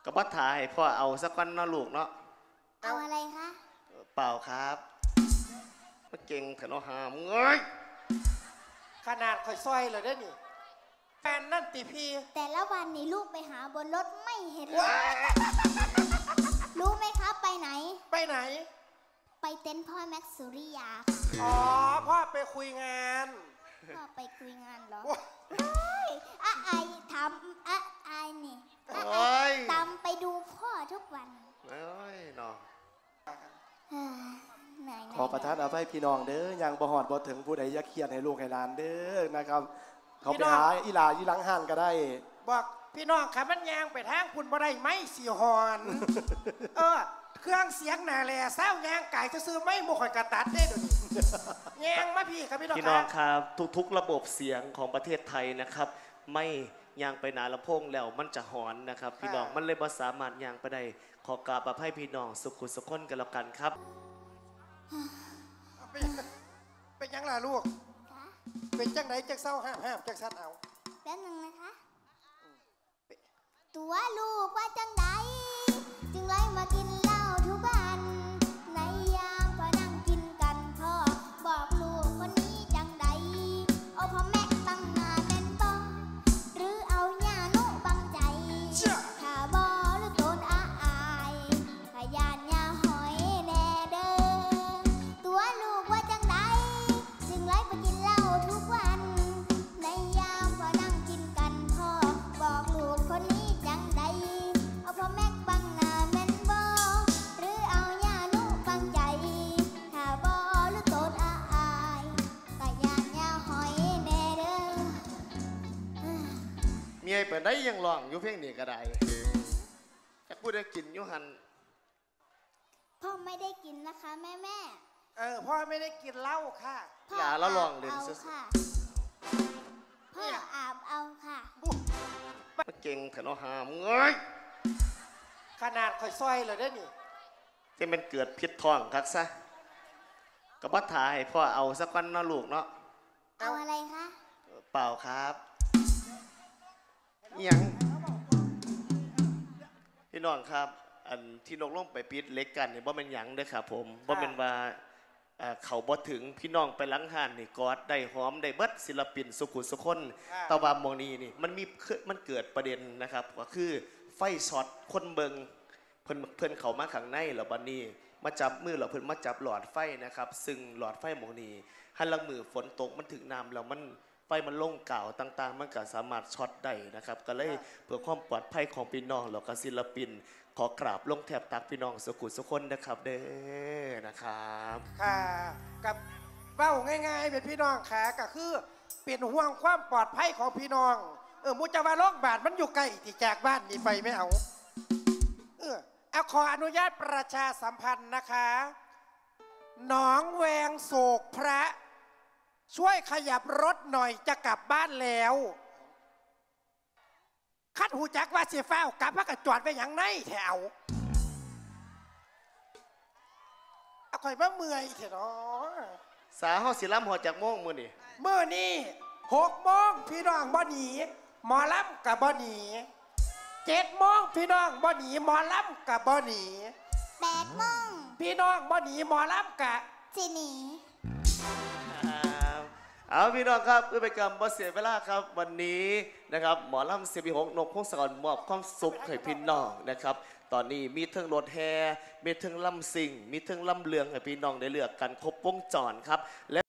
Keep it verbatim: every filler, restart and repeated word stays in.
กับบัดถ่ายพ่อเอาสักวันเนาะลูกเนาะเอาอะไรคะเปล่าครับมาเก่งเถอะเนาะหามเงยขนาดคอยซอยเลยได้นี่แฟนนั่นตีพี่แต่ละวันนี้ลูกไปหาบนรถไม่เห็นเลยรู้ไหมครับไปไหนไปไหนไปเต็นท์พ่อแม็กซ์สุริยาอ๋อพ่อไปคุยงานพ่อไปคุยงานเหรออะไอทำอะไอนี่อะไอตามไปดูพ่อทุกวันเอ้ยเนาะขอประทานอภัยพี่น้องเด้อยังบ่หอดบ่ถึงผู้ใดอยากเครียดให้ลูกให้หลานเด้อนะครับเขาไปหาอีหลาอีหลังห้างก็ได้บอกพี่น้องค่ะมันยางไปทางคุณบ่ได้ไม่สีหอนเออเครื่องเสียงหนาแหล่เศร้ายางไก่จะซื้อไม่บุกข่อยกระตัดได้ดูยางมาพี่ครับพี่น้องพี่น้องครับทุกๆระบบเสียงของประเทศไทยนะครับไม่ยางไปหนาลำโพงแล้วมันจะหอนนะครับพี่น้องมันเลยบ่สามารถยางไปได้ขอกราบอภัยพี่น้องสุขุสุขคนกันแล้วกันครับเป็นยังล่ะลูกเป็นจังไหนจังเศร้าห้ามห้ามจังสั้นเอาแป๊บนึงนะคะตัวลูกว่าจังใดจึงไล่มากินเหล้าทุกวันในยามพอนั่งกินกันพ่อบอกลูกคนนี้จังใดเอาพ่อแม่ตั้งหน้าเป็นป้อหรือเอาหญ้านุบังใจถ้าบอหรือโดนอาอายขยานหญ้าหอยแน่เด้อตัวลูกว่าจังใดจึงไล่มากินเหล้าทุกวันในยามพอนั่งกินกันพ่อบอกลูกคนนี้จังใดเอาพ่อแม่บังหน้าแม่นบอหรือเอาหญ้านุบังใจถ้าบอหรือโดนอาอายขยานหญ้าหอยแน่เด้อเมียเปิดได้ยังร้องอยู่เพลงนี้ก็ได้จะพูดได้กินยุหันพ่อไม่ได้กินนะคะแม่แม่เออพ่อไม่ได้กินเหล้าค่ะอย่าละลองเลยสิค่ะพ่ออาบเอาค่ะมาเก่งเถอะเนาะหามเงยขนาดคอยซอยเลยได้นี่จะเป็นเกิดพิษท้องคักซะกับบัดถ่ายพ่อเอาสักวันเนาะลูกเนาะเอาอะไรคะเปล่าครับยังพี่น้องครับอันที่นกลงไปปิดเล็กกันนี่บ่เป็นหยังเด้อครับผมบ่เป็นว่าเขาบ่ถึงพี่น้องไปล้างห่านนี่กอดได้หอมได้เบิดศิลปินสุขุสุคนตะวันมองนี้นี่มันมีมันเกิดประเด็นนะครับก็คือไฟช็อตคนเบิงเพิ่นเพิ่นเขามาข้างในแล้วบัดนี้มาจับมือแล้วเพิ่นมาจับหลอดไฟนะครับซึ่งหลอดไฟมองนี้หันหลังมือฝนตกมันถึงน้ำแล้วมันไฟมันลงเก่าต่างๆมันก็สามารถช็อตได้นะครับก็เลยเพื่อความปลอดภัยของพี่น้องแล้วก็ศิลปินขอกราบลงแถบตักพี่น้องสุขุสุคนนะครับเด้อนะครับค่ะกับเป้าง่ายๆเป็นพี่น้องขาก็คือเป็นห่วงความปลอดภัยของพี่น้องเออมุจาวาโรคบาดมันอยู่ใกล้ที่จากบ้านนี่ไปไม่เอาเออเอาขออนุญาตประชาสัมพันธ์นะคะหนองแวงโศกพระช่วยขยับรถหน่อยจะกลับบ้านแล้วคัดหูจักว่าเสียฟ้ากลับพักจอดไปอย่างไรแถวเอาคอยมาเมื่อยเถอะเนาะสาห้อศิลป์หัวจากโมงมือนี่เมื่อนี่หกโมงพี่น้องบ่หนีหมอลำกับบ่หนีเจ็ดโมงพี่น้องบ่หนีหมอลำกับบ่หนีแปดโมงพี่น้องบ่หนีหมอลำกับสิหนีเอาพี่น้องครับเพื่อเป็นการบ่เสียเวลาครับวันนี้นะครับหมอลำเสียบีหกนกพงศกรมอบความสุขให้พี่น้องนะครับตอนนี้มีเทิงรถแห่มีเทิงลำซิ่งมีเทิงลำเลืองให้พี่น้องได้เลือกกันครบวงจรครับและ